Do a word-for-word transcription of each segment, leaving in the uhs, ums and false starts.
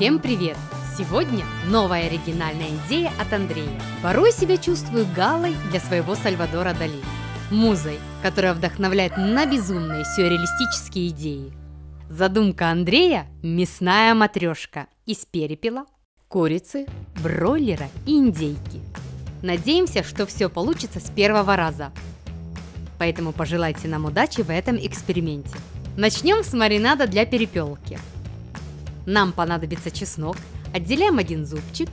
Всем привет! Сегодня новая оригинальная идея от Андрея. Порой себя чувствую Галлой для своего Сальвадора Дали. Музой, которая вдохновляет на безумные сюрреалистические идеи. Задумка Андрея – мясная матрешка из перепела, курицы, бройлера и индейки. Надеемся, что все получится с первого раза. Поэтому пожелайте нам удачи в этом эксперименте. Начнем с маринада для перепелки. Нам понадобится чеснок. Отделяем один зубчик,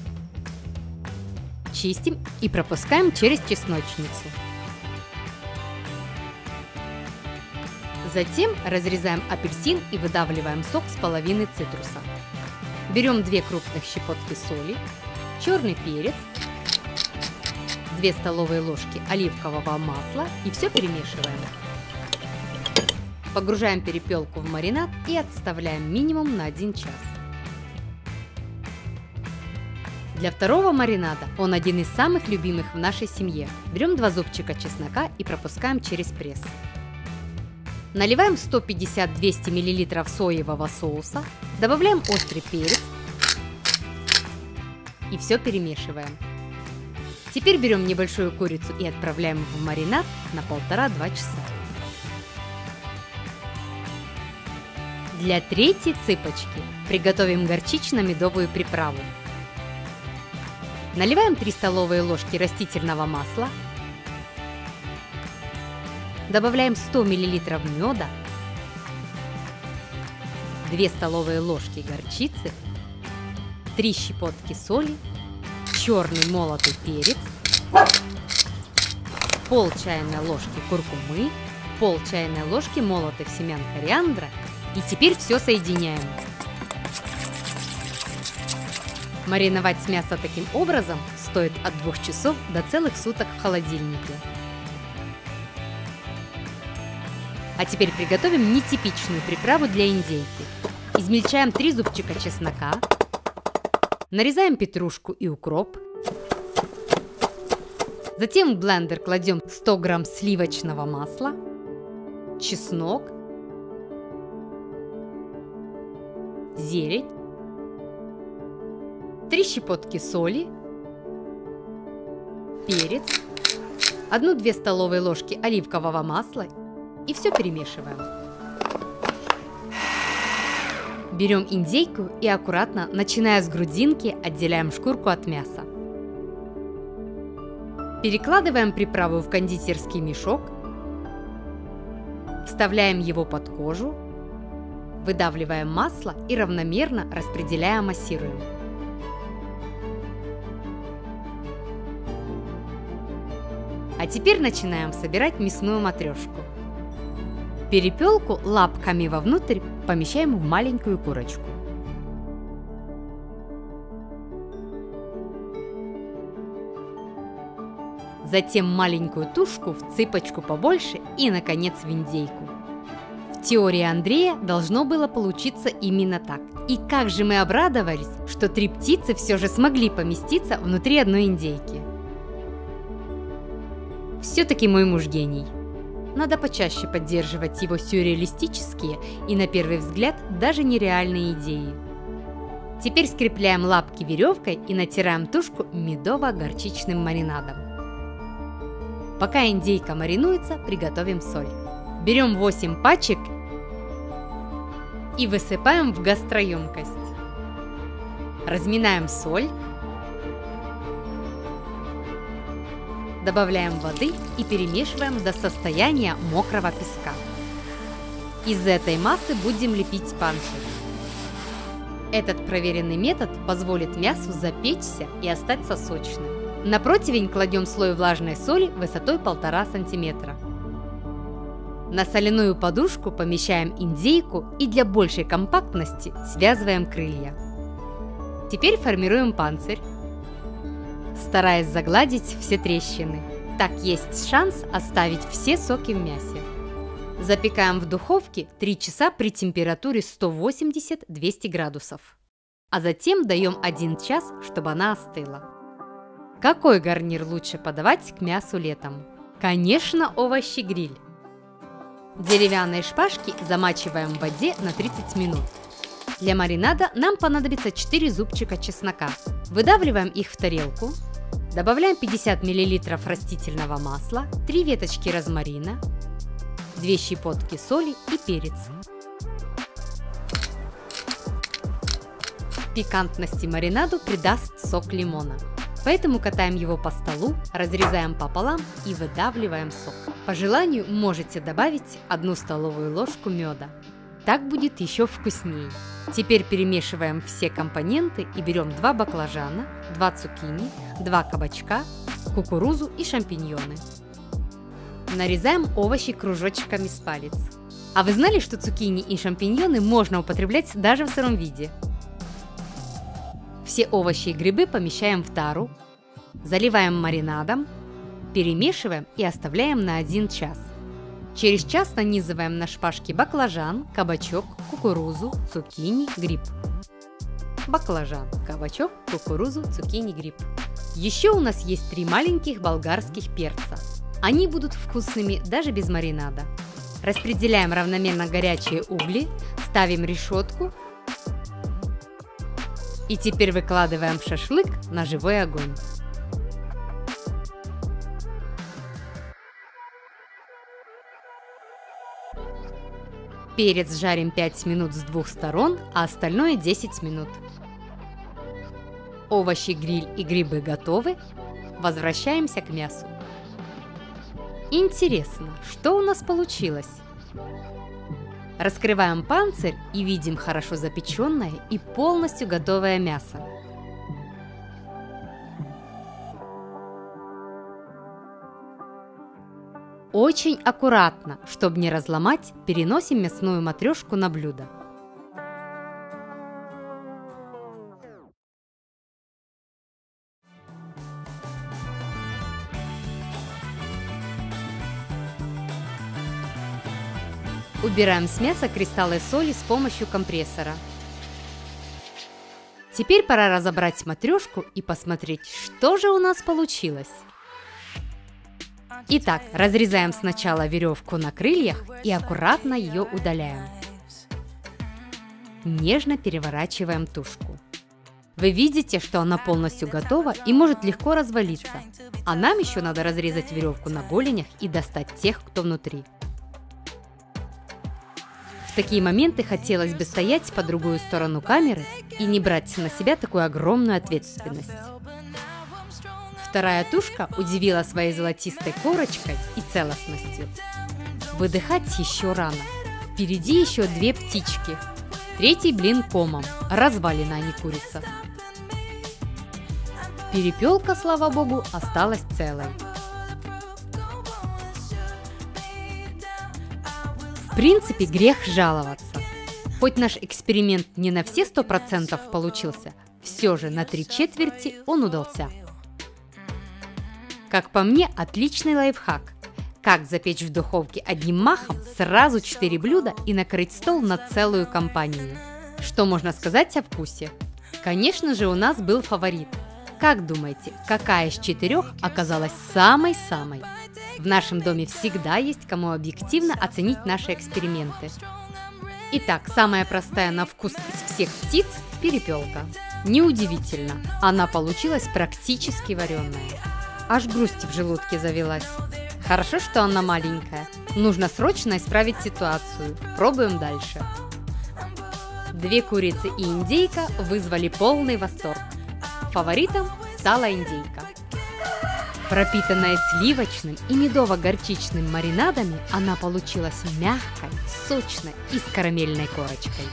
чистим и пропускаем через чесночницу. Затем разрезаем апельсин и выдавливаем сок с половины цитруса. Берем две крупных щепотки соли, черный перец, две столовые ложки оливкового масла и все перемешиваем. Погружаем перепелку в маринад и отставляем минимум на один час. Для второго маринада, он один из самых любимых в нашей семье, берем два зубчика чеснока и пропускаем через пресс. Наливаем сто пятьдесят - двести миллилитров соевого соуса, добавляем острый перец и все перемешиваем. Теперь берем небольшую курицу и отправляем в маринад на полтора-два часа. Для третьей цыпочки приготовим горчично-медовую приправу. Наливаем три столовые ложки растительного масла, добавляем сто миллилитров меда, две столовые ложки горчицы, три щепотки соли, черный молотый перец, пол чайной ложки куркумы, пол чайной ложки молотых семян кориандра. И теперь все соединяем. Мариновать мясо таким образом стоит от двух часов до целых суток в холодильнике. А теперь приготовим нетипичную приправу для индейки. Измельчаем три зубчика чеснока, нарезаем петрушку и укроп. Затем в блендер кладем сто грамм сливочного масла, чеснок, зелень, три щепотки соли, перец, одну-две столовые ложки оливкового масла и все перемешиваем. Берем индейку и аккуратно, начиная с грудинки, отделяем шкурку от мяса. Перекладываем приправу в кондитерский мешок, вставляем его под кожу, выдавливаем масло и равномерно распределяя массируем. А теперь начинаем собирать мясную матрешку. Перепелку лапками вовнутрь помещаем в маленькую курочку. Затем маленькую тушку в цыпочку побольше и, наконец, в индейку. В теории Андрея должно было получиться именно так. И как же мы обрадовались, что три птицы все же смогли поместиться внутри одной индейки. Все-таки мой муж гений. Надо почаще поддерживать его сюрреалистические и, на первый взгляд, даже нереальные идеи. Теперь скрепляем лапки веревкой и натираем тушку медово-горчичным маринадом. Пока индейка маринуется, приготовим соль. Берем восемь пачек и высыпаем в гастроемкость. Разминаем соль, добавляем воды и перемешиваем до состояния мокрого песка. Из этой массы будем лепить панцирь. Этот проверенный метод позволит мясу запечься и остаться сочным. На противень кладем слой влажной соли высотой полтора сантиметра. На соляную подушку помещаем индейку и для большей компактности связываем крылья. Теперь формируем панцирь, стараясь загладить все трещины. Так есть шанс оставить все соки в мясе. Запекаем в духовке три часа при температуре сто восемьдесят - двести градусов. А затем даем один час, чтобы она остыла. Какой гарнир лучше подавать к мясу летом? Конечно, овощи-гриль. Деревянные шпажки замачиваем в воде на тридцать минут. Для маринада нам понадобится четыре зубчика чеснока. Выдавливаем их в тарелку. Добавляем пятьдесят миллилитров растительного масла, три веточки розмарина, две щепотки соли и перец. Пикантности маринаду придаст сок лимона. Поэтому катаем его по столу, разрезаем пополам и выдавливаем сок. По желанию можете добавить одну столовую ложку меда. Так будет еще вкуснее. Теперь перемешиваем все компоненты и берем два баклажана, два цукини, два кабачка, кукурузу и шампиньоны. Нарезаем овощи кружочками с палец. А вы знали, что цукини и шампиньоны можно употреблять даже в сыром виде? Все овощи и грибы помещаем в тару, заливаем маринадом, перемешиваем и оставляем на один час. Через час нанизываем на шпажки баклажан, кабачок, кукурузу, цукини, гриб. Баклажан, кабачок, кукурузу, цукини, гриб. Еще у нас есть три маленьких болгарских перца. Они будут вкусными даже без маринада. Распределяем равномерно горячие угли, ставим решетку и теперь выкладываем шашлык на живой огонь. Перец жарим пять минут с двух сторон, а остальное десять минут. Овощи, гриль и грибы готовы. Возвращаемся к мясу. Интересно, что у нас получилось? Раскрываем панцирь и видим хорошо запеченное и полностью готовое мясо. Очень аккуратно, чтобы не разломать, переносим мясную матрешку на блюдо. Убираем с мяса кристаллы соли с помощью компрессора. Теперь пора разобрать матрешку и посмотреть, что же у нас получилось. Итак, разрезаем сначала веревку на крыльях и аккуратно ее удаляем. Нежно переворачиваем тушку. Вы видите, что она полностью готова и может легко развалиться. А нам еще надо разрезать веревку на голенях и достать тех, кто внутри. В такие моменты хотелось бы стоять по другую сторону камеры и не брать на себя такую огромную ответственность. Вторая тушка удивила своей золотистой корочкой и целостностью. Выдыхать еще рано. Впереди еще две птички. Третий блин комом. Развалина, а не курица. Перепелка, слава богу, осталась целой. В принципе, грех жаловаться. Хоть наш эксперимент не на все сто процентов получился, все же на три четверти он удался. Как по мне, отличный лайфхак. Как запечь в духовке одним махом сразу четыре блюда и накрыть стол на целую компанию. Что можно сказать о вкусе? Конечно же, у нас был фаворит. Как думаете, какая из четырех оказалась самой-самой? В нашем доме всегда есть кому объективно оценить наши эксперименты. Итак, самая простая на вкус из всех птиц – перепелка. Неудивительно, она получилась практически вареная. Аж грусть в желудке завелась. Хорошо, что она маленькая. Нужно срочно исправить ситуацию. Пробуем дальше. Две курицы и индейка вызвали полный восторг. Фаворитом стала индейка. Пропитанная сливочным и медово-горчичным маринадами, она получилась мягкой, сочной и с карамельной корочкой.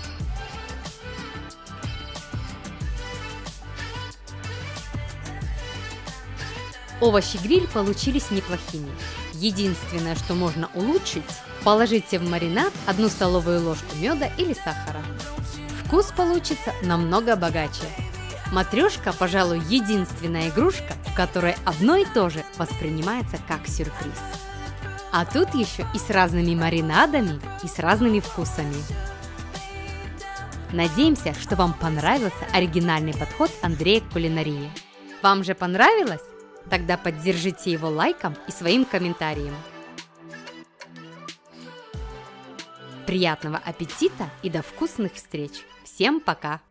Овощи-гриль получились неплохими. Единственное, что можно улучшить, положите в маринад одну столовую ложку меда или сахара. Вкус получится намного богаче. Матрешка, пожалуй, единственная игрушка, в которой одно и то же воспринимается как сюрприз. А тут еще и с разными маринадами, и с разными вкусами. Надеемся, что вам понравился оригинальный подход Андрея к кулинарии. Вам же понравилось? Тогда поддержите его лайком и своим комментарием. Приятного аппетита и до вкусных встреч! Всем пока!